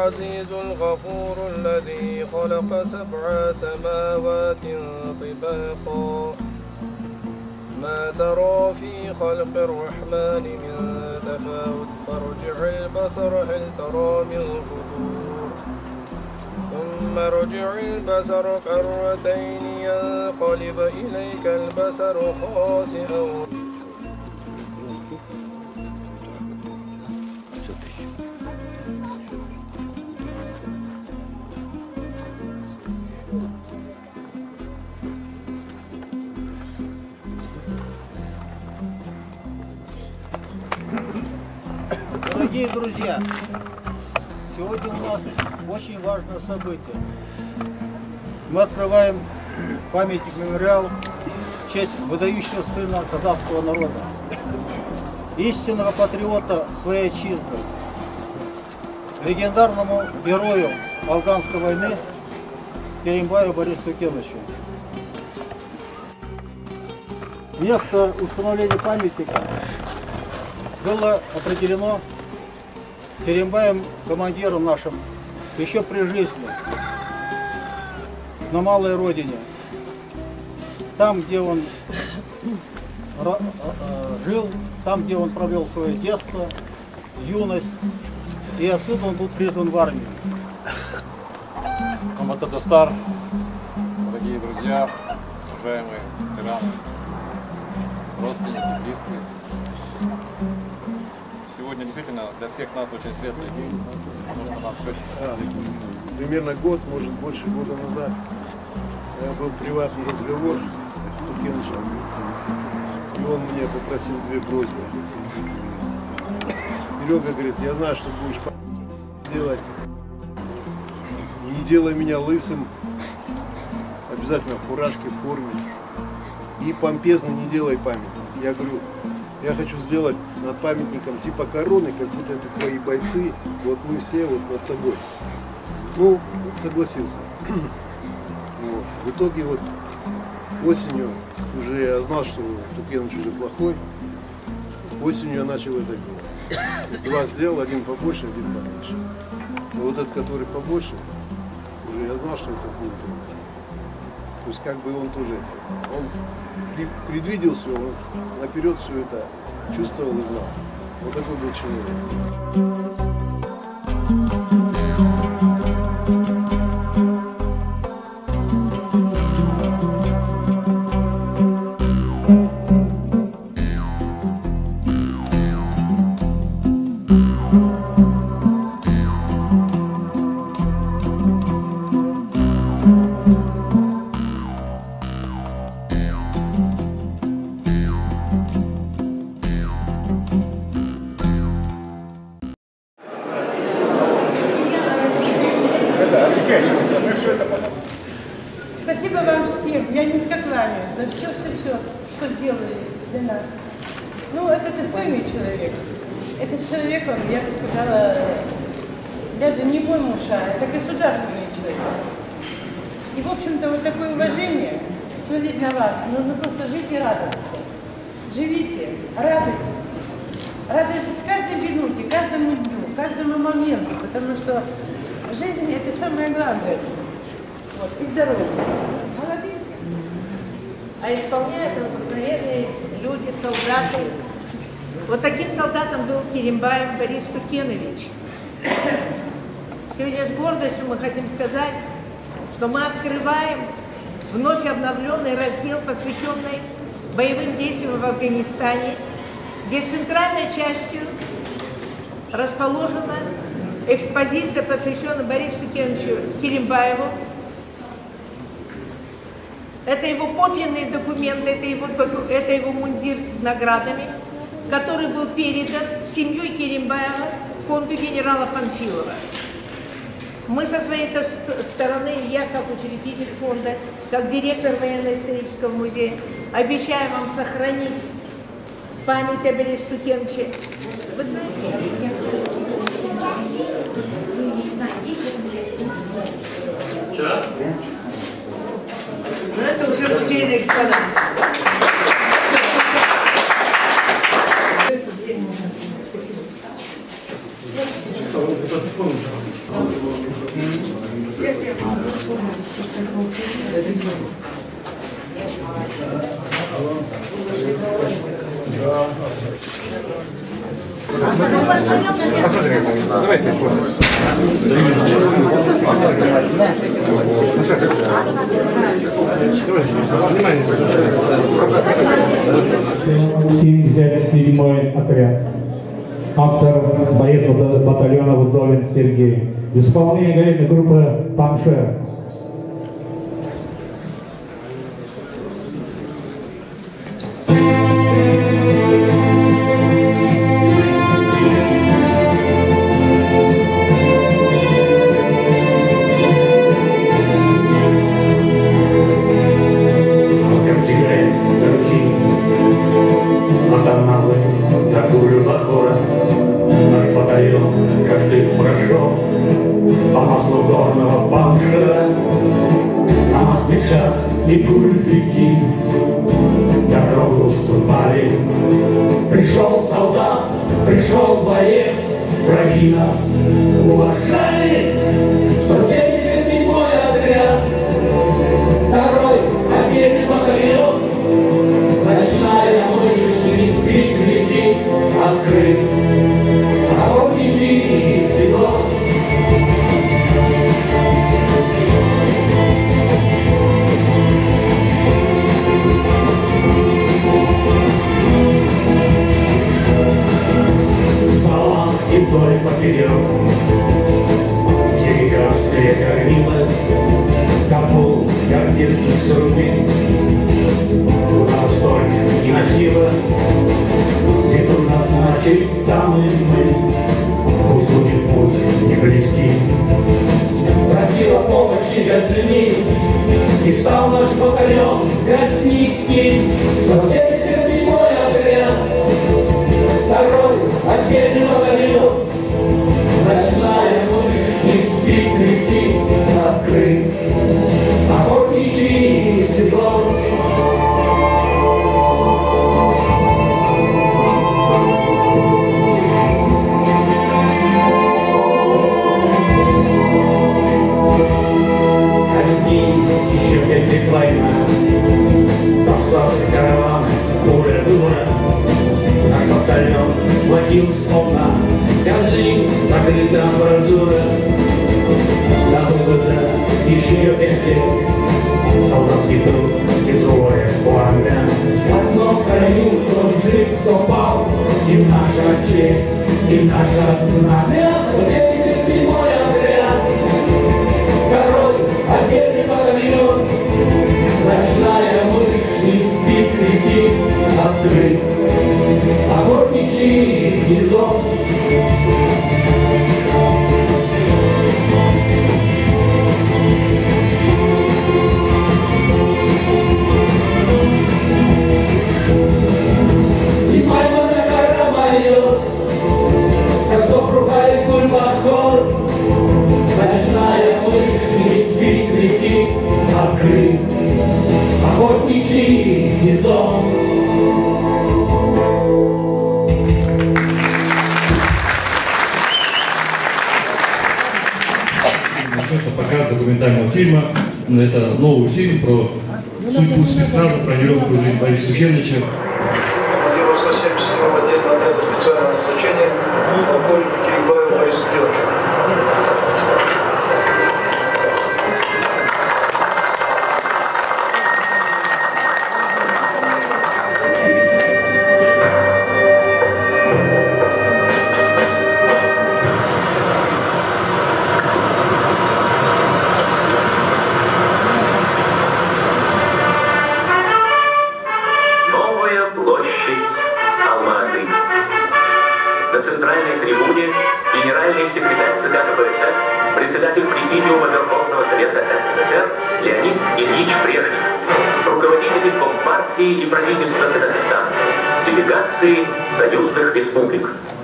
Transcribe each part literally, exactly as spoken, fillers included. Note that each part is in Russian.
العزيز الغفور الذي خلق سبع سماوات طباقا ما ترى في خلق الرحمن من تفاوت فارجع البصر هل ترى من فطور ثم ارجع البصر كرتين ينقلب إليك البصر خاسئا. Дорогие друзья, сегодня у нас очень важное событие. Мы открываем памятник мемориал в честь выдающего сына казахского народа, истинного патриота своей отчизны, легендарному герою афганской войны Керимбаеву Борису Тукеновичу. Место установления памятника было определено Керимбаевым, командиром нашим, еще при жизни, на малой родине. Там, где он жил, там, где он провел свое детство, юность, и отсюда он был призван в армию. Алматы Достар, дорогие друзья, уважаемые ветераны, родственники, близкие. Сегодня действительно для всех нас очень светлый день, потому что нас сегодня... Примерно год, может больше года назад, был приватный разговор с Тукеновичем, и он меня попросил две просьбы. Серега говорит, я знаю, что будешь делать, не делай меня лысым, обязательно в фуражке, в форме, и помпезно не делай памятник. Я говорю, я хочу сделать над памятником типа короны, как будто это твои бойцы, вот мы все вот над тобой. Ну, согласился. Вот. В итоге вот осенью уже я знал, что Тукенович уже плохой. Осенью я начал это делать. Два сделал, один побольше, один поменьше. Но вот этот, который побольше, уже я знал, что это будет. То есть как бы он тоже, он предвидел все, он наперед все это чувствовал и знал. Вот такой был человек. Спасибо вам всем, я низко кланяюсь за все-все-все, что сделали для нас. Ну, это достойный человек. Этот человек, он, я бы сказала, даже не мой муж, а это государственный человек. И, в общем-то, вот такое уважение, смотреть на вас, нужно просто жить и радоваться. Живите, радуйтесь. Радуйтесь каждой минуте, каждому дню, каждому моменту, потому что жизнь – это самое главное. Вот, и здоровье. Молодец. А исполняют обыкновенные люди, солдаты. Вот таким солдатом был Керимбаев Борис Тукенович. Сегодня с гордостью мы хотим сказать, что мы открываем вновь обновленный раздел, посвященный боевым действиям в Афганистане, где центральной частью расположена экспозиция, посвященная Борису Тукеновичу Керимбаеву. Это его подлинные документы, это его, это его мундир с наградами, который был передан семьей Керимбаева фонду генерала Панфилова. Мы со своей стороны, я как учредитель фонда, как директор военно-исторического музея, обещаю вам сохранить память о Борисе Тукеновиче. Вы знаете, я вчера Вчера? Но это уже музейный экспонат. Чисто, вот этот фон уже. Давайте смотрим. семьдесят седьмой отряд. Автор боец батальона Вдовин Сергей. В исполнении горельной группы «Паншер». И гульбики дорогу уступали. Пришел солдат, пришел боец, враги нас уважали. сто семьдесят седьмой отряд, второй отдельный батальон. Ночная мышь не спит, летит, открыт охотничий сезон. Вдоль поперек деревянские горнила, капул гвардейских сурубин. Куда столь не носила, где нужно, значит, там и мы. Пусть будет путь не близкий. Просила помощи Газни, и стал наш батальон Газнийский. сто семьдесят седьмой отряд, второй отдельный батальон. Ночная мышь не спит, летит, открыт охотничий сезон. Казни, еще пять лет война, засады, караваны, буря, дура. Наш батальон платил сполна, Казни, закрыта амбразура. До вывода еще пять лет, солдатский труд и злое пламя. Одно в краю, кто жив, кто пал, и наша честь, и наша знамя. сто семьдесят седьмой отряд, второй отдельный батальон. Ночная мышь не спит, летит, открыт охотничий сезон. И поймана гора моя, как сопругает гульбахор. Ночная мышь не спит, летит, открыт охотничий сезон. Начнется показ документального фильма. Это новый фильм про судьбу спецназа, про нелегкую жизнь Бориса Тюхеновича. сто семьдесят седьмого отдельного отряда специального назначения полковнику Кирибаеву Борису Тюхеновичу. На центральной трибуне генеральный секретарь ЦК КПСС, председатель Президиума Верховного Совета СССР Леонид Ильич Брежнев, руководители Компартии и правительства Казахстана, делегации союзных республик.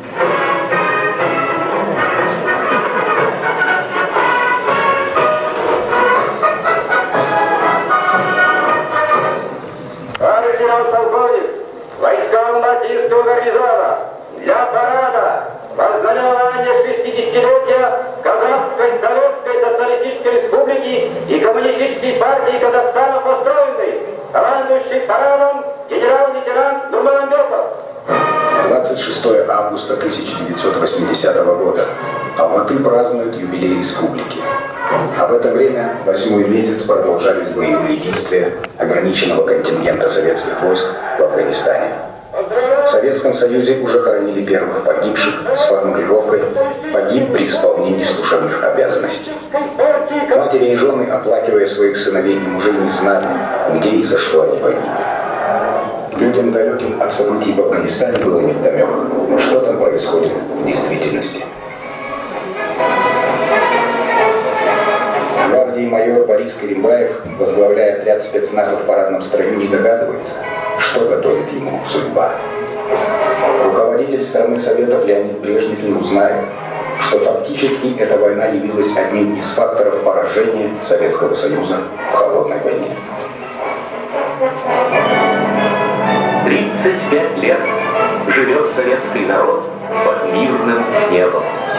Товарищ генерал-полковник, войскам Балтийского гарнизона для парада вознаменования шестидесятилетия Казахской Советской Социалистической Республики и Коммунистической партии Казахстана построенной, командующий парадом генерал-лейтенант Нурмагомедов. двадцать шестое августа тысяча девятьсот восьмидесятого года. Алматы празднует юбилей республики. А в это время, восьмой месяц, продолжались боевые действия ограниченного контингента советских войск в Афганистане. В Советском Союзе уже хоронили первых погибших с формулировкой «погиб при исполнении служебных обязанностей». Матери и жены, оплакивая своих сыновей и мужей, не знали, где и за что они погибли. Людям, далеким от событий в Афганистане, было невдомек, что там происходит в действительности. Гвардии майор Борис Керимбаев, возглавляя отряд спецназа в парадном строю, не догадывается, что готовит ему судьба. Руководитель страны Советов Леонид Брежнев не узнает, что фактически эта война явилась одним из факторов поражения Советского Союза в холодной войне. тридцать пять лет живет советский народ под мирным небом.